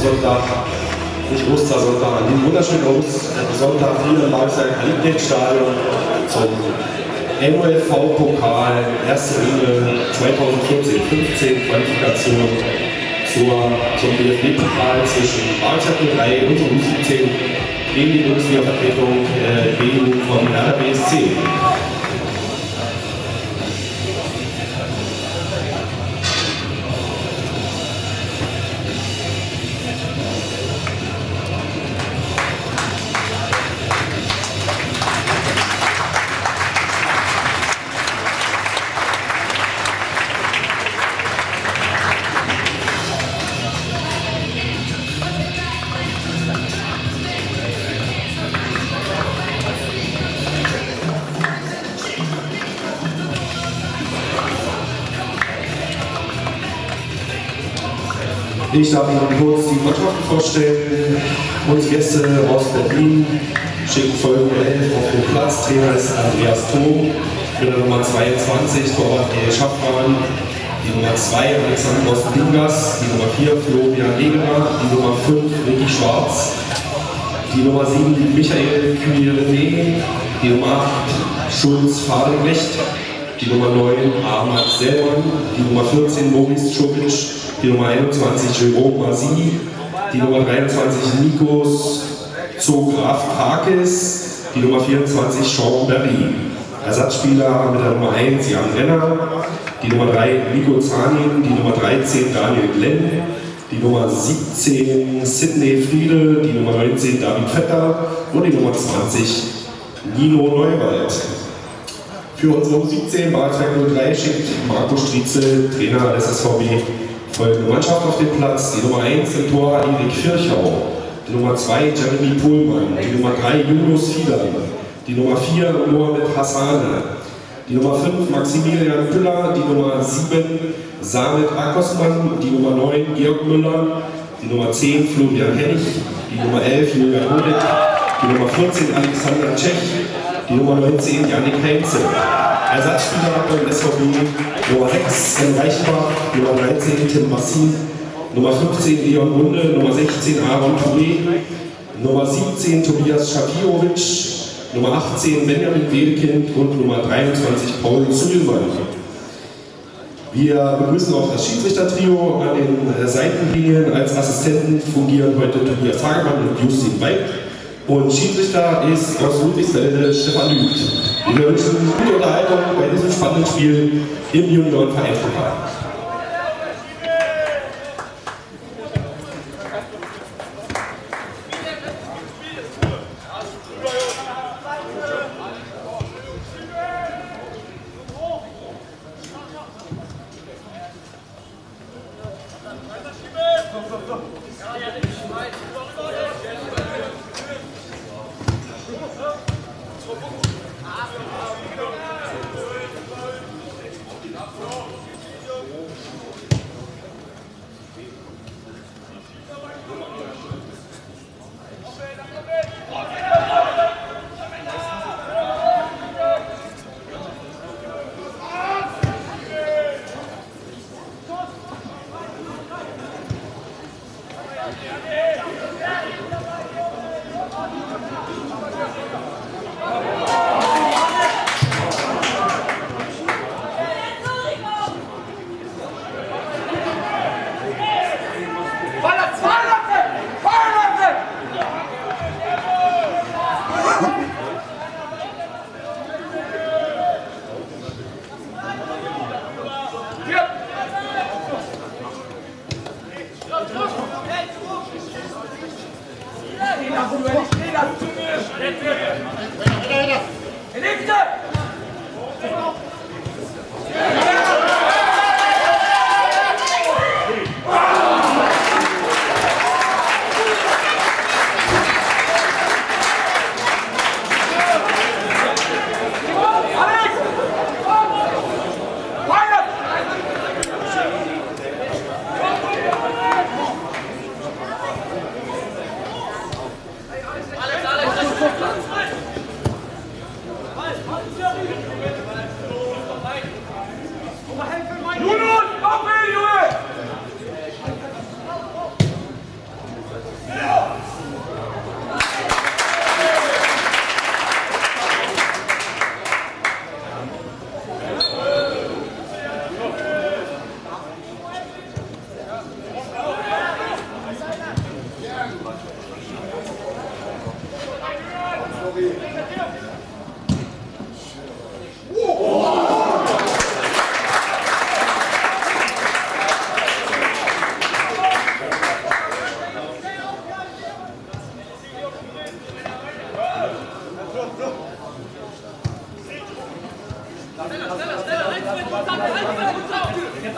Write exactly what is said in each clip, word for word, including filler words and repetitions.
Ostersonntag, nicht Ostersonntag, an diesem wunderschönen Ostersonntag hier im Albrecht-Stadion zum M O F V-Pokal, erste Runde zweitausendvierzehn fünfzehn Qualifikation zur, zum D F B-Pokal zwischen Barstadt drei und U siebzehn gegen die Bundesliga-Vertretung äh, B U vom Hertha B S C. Ich darf Ihnen kurz die Mannschaften vorstellen. Unsere Gäste aus Berlin schicken folgende elf auf den Platz. Trainer ist Andreas Thom, mit der Nummer zweiundzwanzig, Torwart Erik Schaffmann, die Nummer zwei Alexander Dingas, die Nummer vier Florian Wegener, die Nummer fünf Ricky Schwarz, die Nummer sieben Michael Kühne, die Nummer acht Schulz Fadenrecht, die Nummer neun Ahmad Selman, die Nummer vierzehn Maurice Schubic, die Nummer einundzwanzig Jerome Masi, die Nummer dreiundzwanzig Nikos Zograf-Kakis, die Nummer vierundzwanzig Sean Berry. Ersatzspieler mit der Nummer eins Jan Renner, die Nummer drei Nico Zanin, die Nummer dreizehn Daniel Glenn, die Nummer siebzehn Sidney Friede, die Nummer neunzehn David Vetter und die Nummer zwanzig Nino Neuwald. Für unsere U siebzehn Bartwerk null drei schickt Marco Striezel, Trainer des S V B, folgende Mannschaft auf den Platz. Die Nummer eins im Tor Erik Kirchau, die Nummer zwei Jeremy Pohlmann, die Nummer drei Julius Fiedern, die Nummer vier Mohamed Hassane, die Nummer fünf Maximilian Püller, die Nummer sieben Samit Akosman, die Nummer neun Georg Müller, die Nummer zehn Florian Hennig, die Nummer elf Julian Honig, die Nummer vierzehn Alexander Tschech, die Nummer neunzehn Janik Heinze. Ersatzspieler beim S V B Nummer sechs Sven Reichenbach, Nummer dreizehn Tim Massin, Nummer fünfzehn Leon Munde, Nummer sechzehn Aaron Touré, Nummer siebzehn Tobias Schafirovic, Nummer achtzehn Benjamin Wedekind und Nummer dreiundzwanzig Paul Zügelmann. Wir begrüßen auch das Schiedsrichtertrio an den Seitenlinien. Als Assistenten fungieren heute Tobias Hagemann und Justin Weib. Und Schiedsrichter ist aus Ludwigsfelde Stefan Lüth. Wir wünschen gute Unterhaltung bei diesem spannenden Spiel im Juniorenvereinspokal.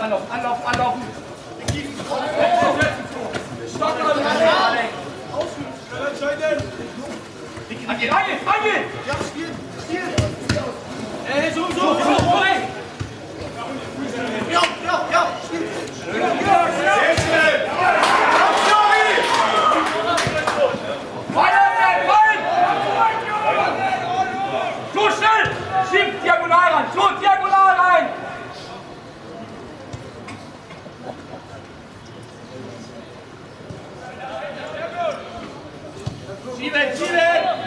anlaufen, anlaufen, anlaufen. Stopp, Angehen, angehen, angehen! Ja, spiel, spiel! Ey, so, so, so, so, ey! Ja, ja, ja, spiel! Sehr schnell! Weiter, rein! So schnell! Schieb diagonal rein! So, diagonal rein! Schieben, schieben!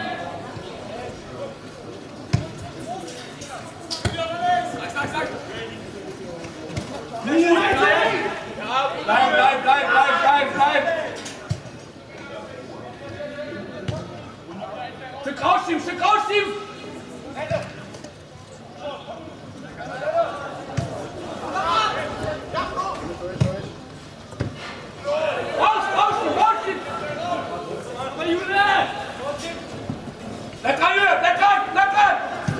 Bleib, bleib, bleib, bleib, bleib, bleib! Stück rausschieben, Stück rausschieben! Raus, rausschieben, rausschieben! Bleib dran, Jürgen, bleib dran, bleib dran!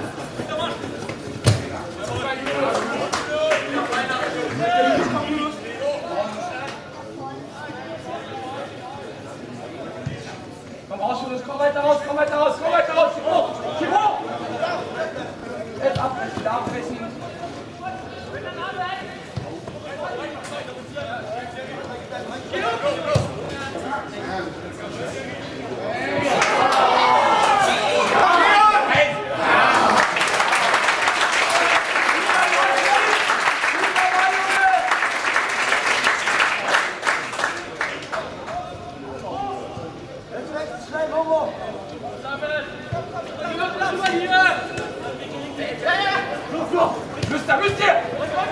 Komm raus, Julius, komm weiter raus, komm weiter raus, komm weiter raus, schieb hoch, schieb hoch! Jetzt abbrechen, da abbrechen. Müsst ihr, müsst ihr!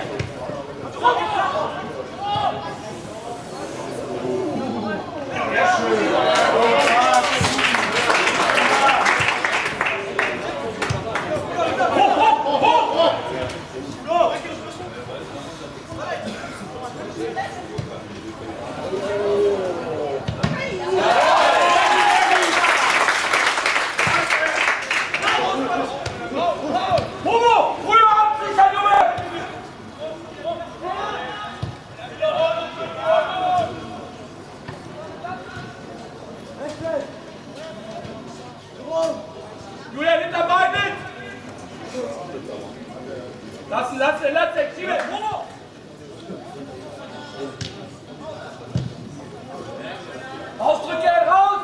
Julian, hinter Bein mit! Lassen, lassen, lassen, schiebe! Homo! Ausdrücke, raus!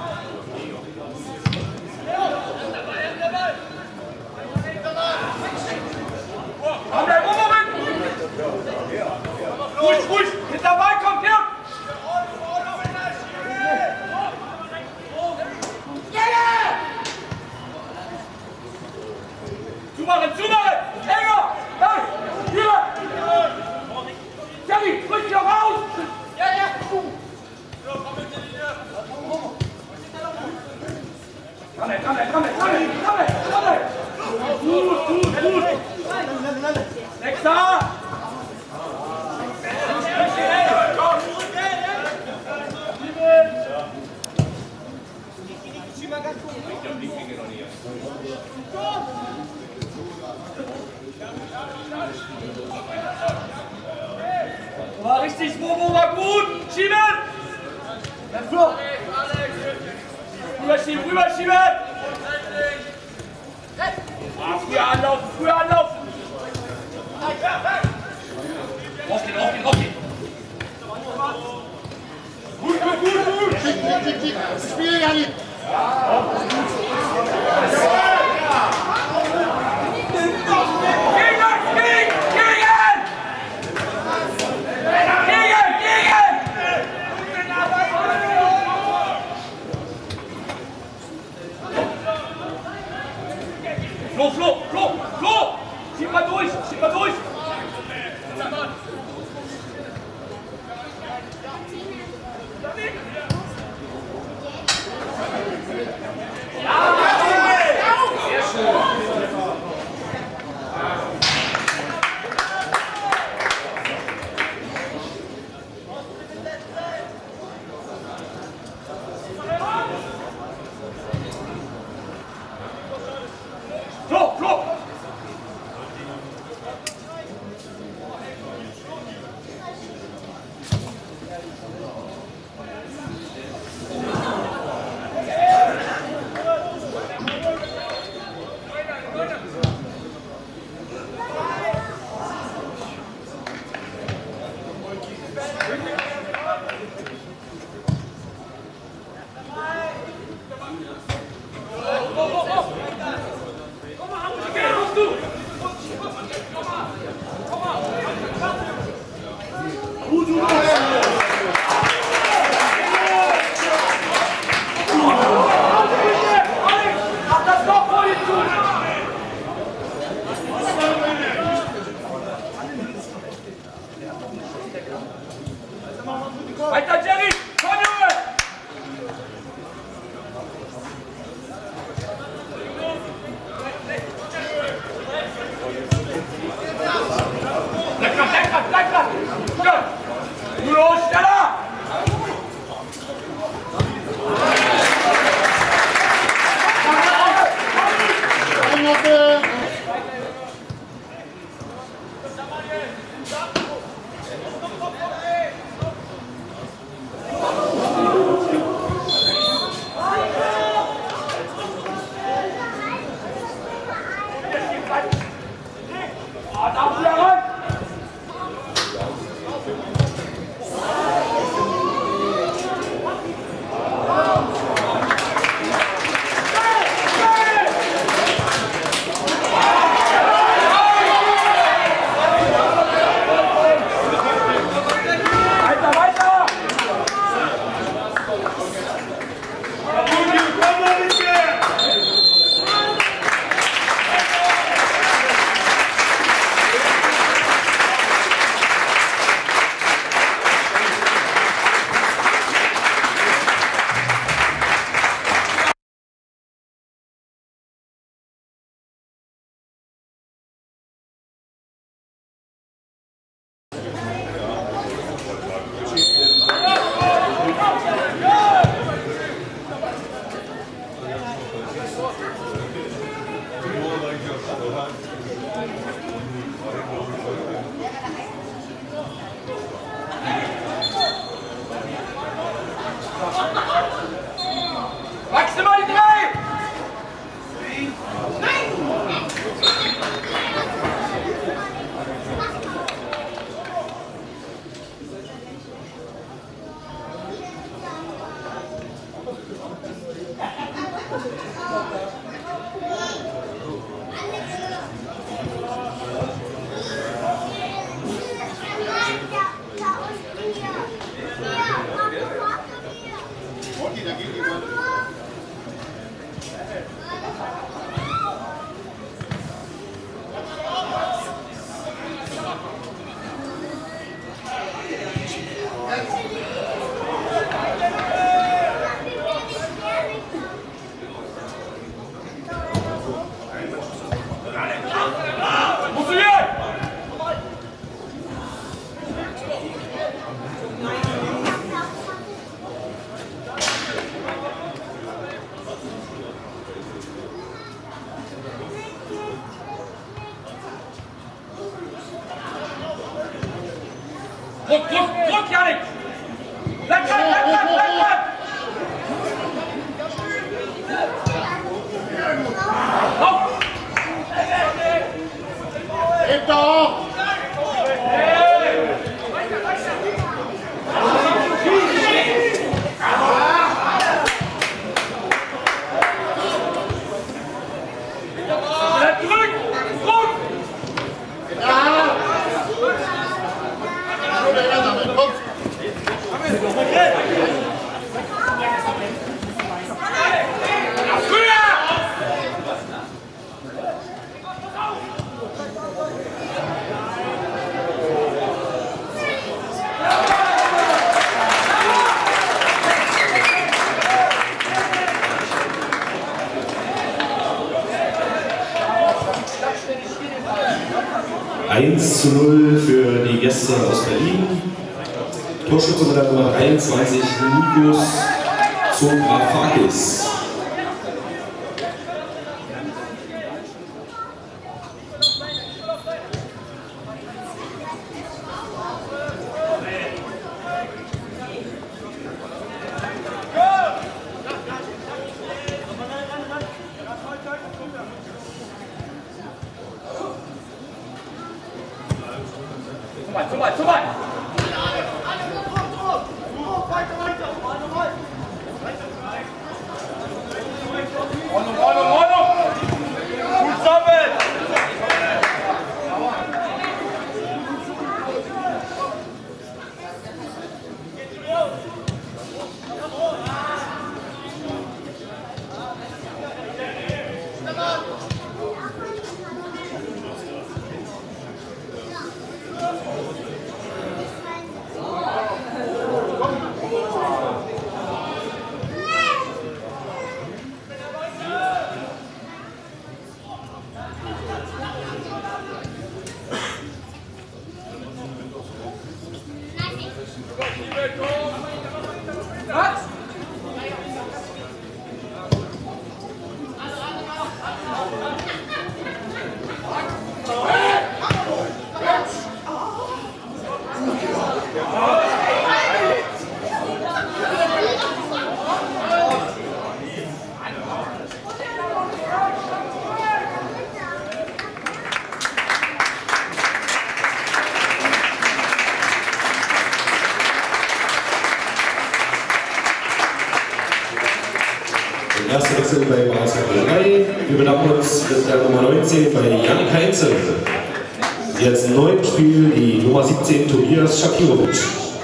Komm, der Homo mit! Ruhig, ruhig! Hinter Bein kommt, her! Zumachen, zumachen! Enger! Hey! Hier! Jerry, sprich dich doch raus! Ja, ja! Komm, komm, komm, komm, komm, komm! Gut, gut, gut! Sechser! War richtig, Momo war gut! Schieben! Der Flur! Rüberschieben, rüberschieben! Ah, früher anlaufen, früher anlaufen! Rausgehen, rausgehen, rausgehen! Gut, gut, gut, gut! Spiel, Janni! Flo, Flo, Flo, Flo! Schieb mal durch, schieb mal durch! Sehr schön! Flo, Flo! Weiter, Jerry! Komm, Junge! Bleib dran, bleib dran, bleib dran! Gut! Nur los, schneller! Maximal die drei! Druck, Druck, Druck, Janik! Bleib dran, bleib dran, bleib dran! Auf! Heb doch! eins zu null für die Gäste aus Berlin. Torschütze mit der Nummer dreiundzwanzig, Nikos Zografakis. Zu weit, zu weit, zu weit! Erster Wechsel bei Basketball drei. Wir bedanken uns mit der Nummer neunzehn bei Janik Heinze. Jetzt im neuen Spiel die Nummer siebzehn Tobias Shakirovic.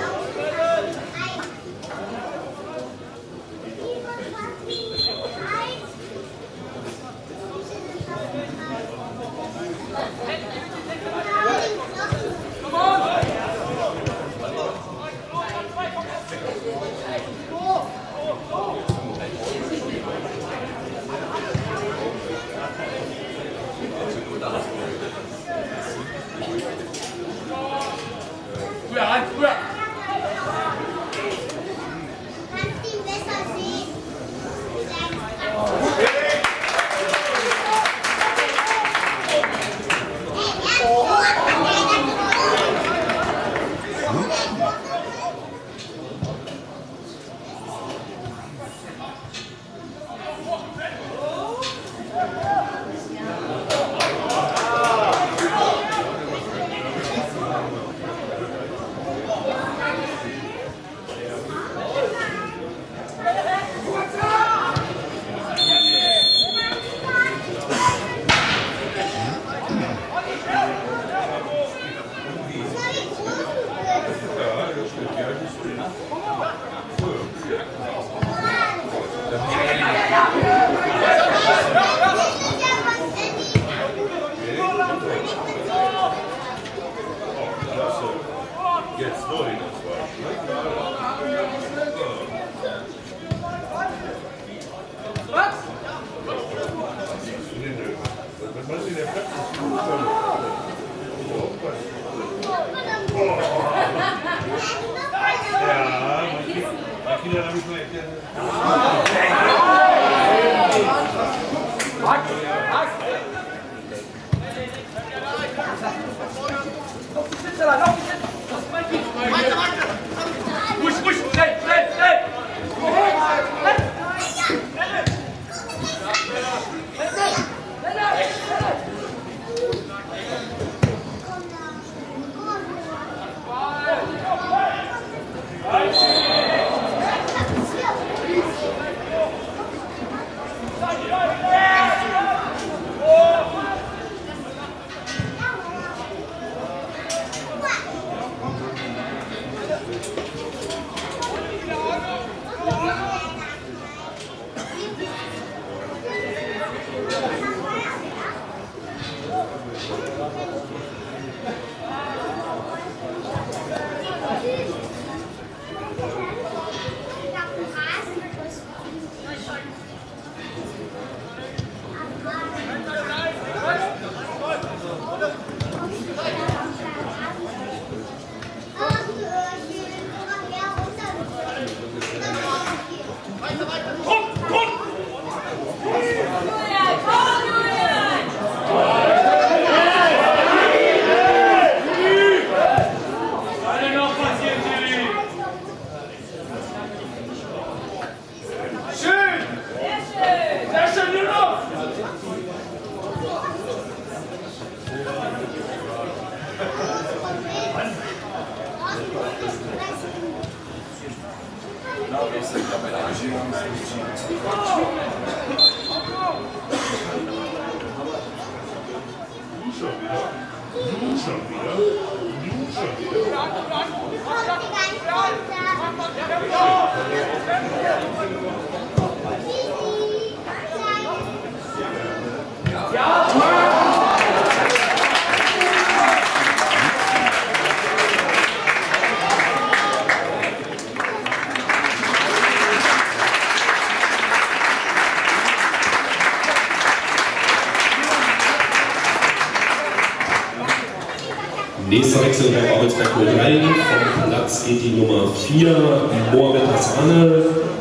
Nächster Wechsel bei Babelsberg null drei. Vom Platz geht die Nummer vier, Mohamed Hassane.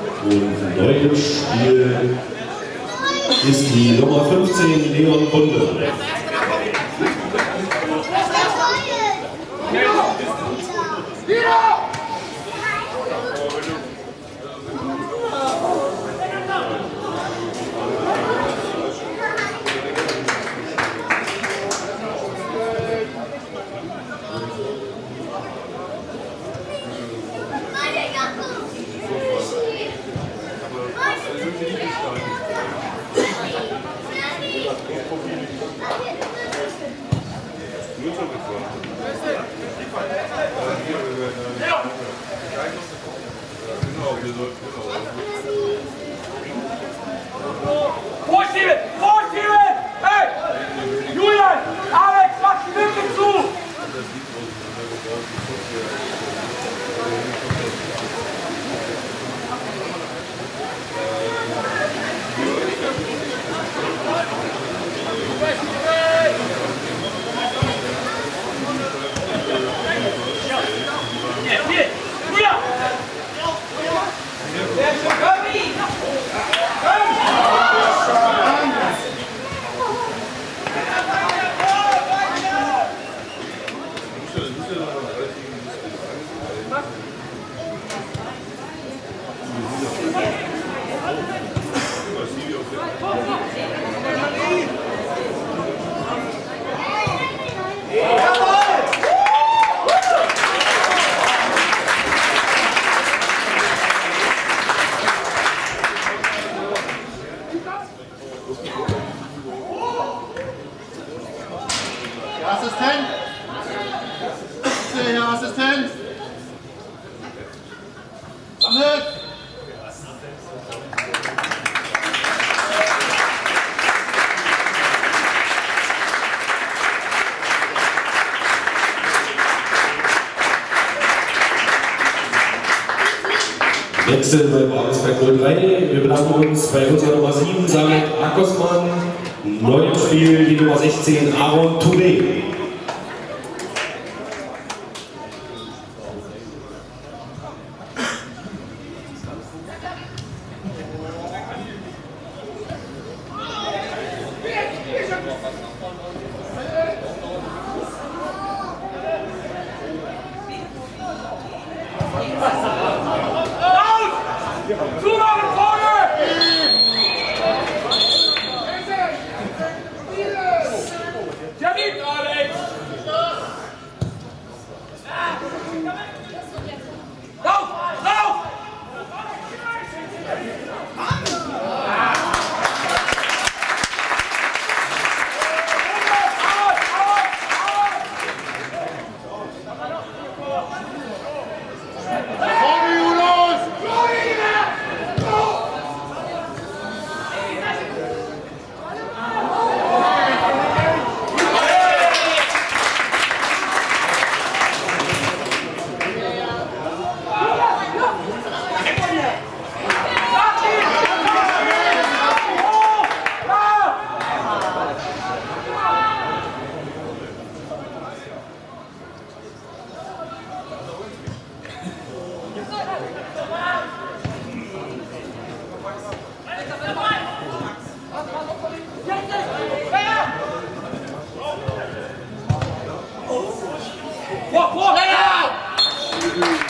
Und neues Spiel ist die Nummer fünfzehn, Leon Bunde. Thank you. Vorschieben! Vorschieben! Hey! Julian! Alex, mach die Lücke zu! Assistent! Herr Assistent! Sammelt! Wechsel bei Babelsberg null drei. Wir bedanken uns bei unserer Nummer sieben, Samet Akosman. Neu im Spiel die Nummer sechzehn, Aaron Touré. Zumachen vorne! Ja, nicht, Alex! Lauf! Lauf! Vor, vor!